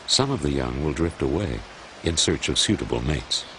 Some of the young will drift away in search of suitable mates.